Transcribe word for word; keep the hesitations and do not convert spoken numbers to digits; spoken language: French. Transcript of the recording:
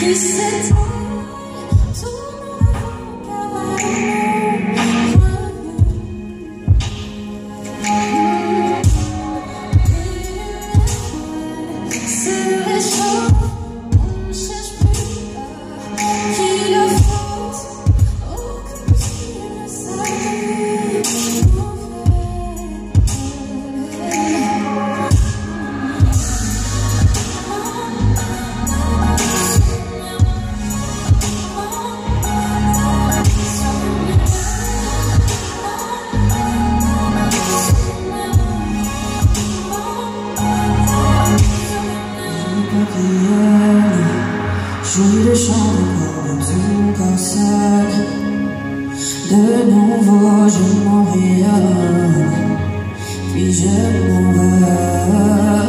qui s'éteint, tourne avant qu'elle revienne. Se réchauffe, on ne cherche plus qui le faute, oh comme si le savait en jouis de chant de ton corps sale. De nouveau je m'en rayonne, puis je m'en vais.